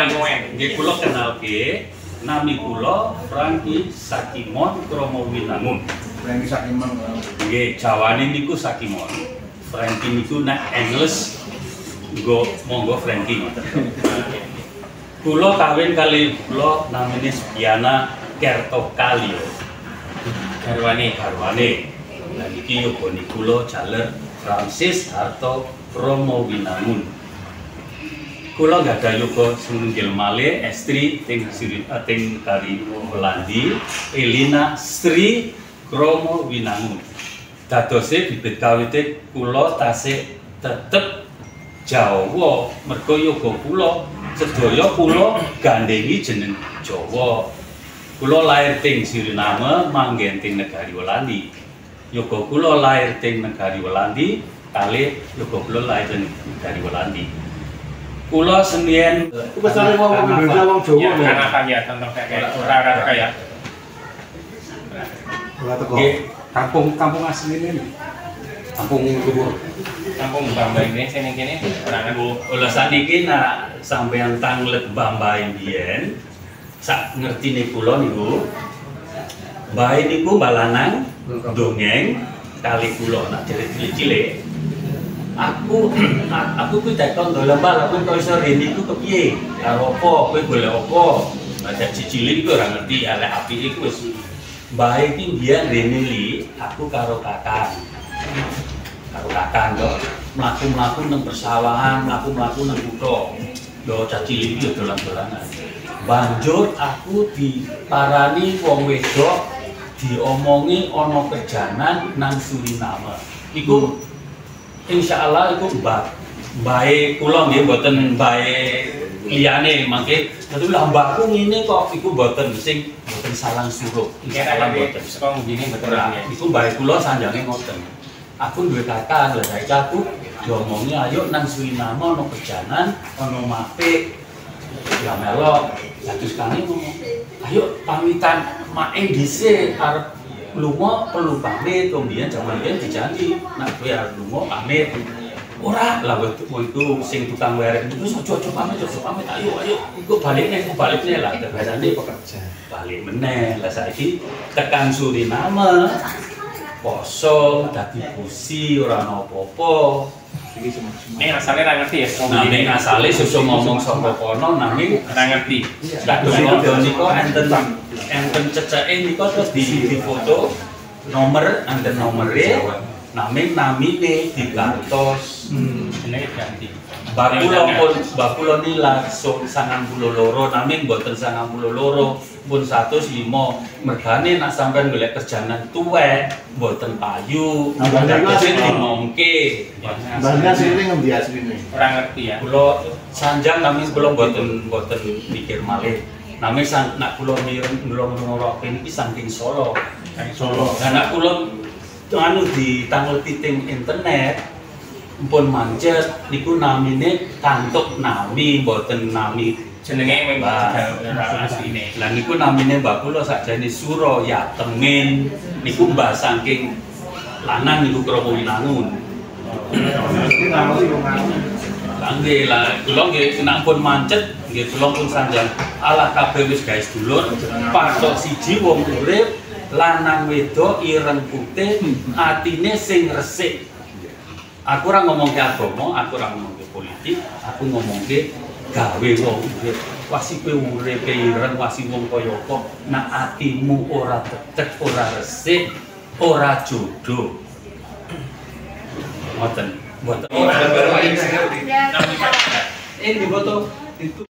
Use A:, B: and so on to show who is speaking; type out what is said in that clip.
A: Nggih kula kenalke nami kula Franky Sakimon Kromo Winangun.
B: Franky Sakimon.
A: Nggih, Jawane niku Sakimon. Franky niku nek English nggo monggo Franky ngoten. Kula kawin kali kula namine Sugiana Kertokalio. Garwane. Lah niki yogane kula jaler Francis Harto Kromo Winangun. Kula nggada yoga senggil malih estri ting kari Holandi Elina Sri Kromo Winangun. Dadose bibit kawite kula tasih tetep Jawa merga yoga kula sedaya kula gandhengi jeneng Jawa. Kula lair ting Suriname manggen ting negari Holandi. Yoga kula lair ting negari Holandi kalih yoga kula lair ting negari Holandi. Kula sembiyen
B: Pesane wong Indonesia wong Jawa
C: ya. Anak kaya tentang kayak ora kaya.
B: Ora teko.
A: Kampung asline ini. Kampung Luhur.
C: Kampung Bambang ini sing kene ora nganggo.
A: Olah saniki nak sampeyan tanglet Bambae mbiyen sak ngertine kula niku. Mbae niku balanang dongeng kali kula nak cilik-cilik. Aku kuwi takon dolan bal aku kok iso rene iku kepiye? Karo apa? Kowe golek apa? Ajak cicilik iku ora ngerti elek apike iku wis. Mbae iki mbiyen rene li, aku karo kakang. Karo kakang kok mlaku-mlaku nang persawahan, mlaku-mlaku nang kutho. Yo cicilik iki dolan-dolanan. Banjur aku diparani wong wedok diomongi ana kerjanan nang Suriname. Iku insyaallah iku mbae kula nggih mboten mbae liyane mangke dadi lah mbakku ngene kok iku mboten sing mboten salang suruh insyaallah mboten
C: saka ngene mboten
A: iku mbae kula sanjange ngoten aku duwe kakak lha saiki aku diomongi ayo nang Suriname ana kerjanan ana mapik ya melok terus kane ngomong ayo pamitan mae dhisik arep lunga perlu pamit kemudian jaman biyen dijanji nak kowe arep lunga pamit ora lah itu sing tukang werek itu ojo pamit ayo iku balikne lah terbiasane pekerja balik meneh lah saiki tekan Suriname poso dadi busi ora ana apa-apa iki
C: nek asale ra ngerti ya
A: nek asale susu ngomong saka kono nanging
C: ora ngerti
A: kados nika enten ceceke nika terus di foto nomor enten nomere namine digantos
C: jenenge ganti
A: bakula ni langsung 92 naming mboten 92 pun 105 mergane nak sampean golek kerjanan tuwek mboten payu sing ngomongke
B: Bangga sini ngendi asline
C: ora ngerti ya
A: kula sanjang naming kula mboten mikir malih naming nak kula ngrungokne niki saking Solo lan nak kula anu ditangleti ting internet mpun mancet niku namine kantuk nami mboten nami
C: jenenge asline
A: lah niku namine mbak kula sakjane Suro Yatemin niku mbah saking lanang niku Kromo Winangun
B: iki ngerti wong lanang
A: lah nggih lah kula nggih nek pun mancet nggih kula pun sanjang alah kabeh wis gawe sedulur patok siji wong urip lanang wedok ireng putih atine sing resik. Aku ora ngomongke agama, aku ora ngomongke politik, aku ngomongke gawe wong urip. Wasi kowe uripe ireng wasi wong kaya apa, nek atimu ora tetek, ora resik, ora jodoh. Ngoten. Mboten. Ora. Ini foto itu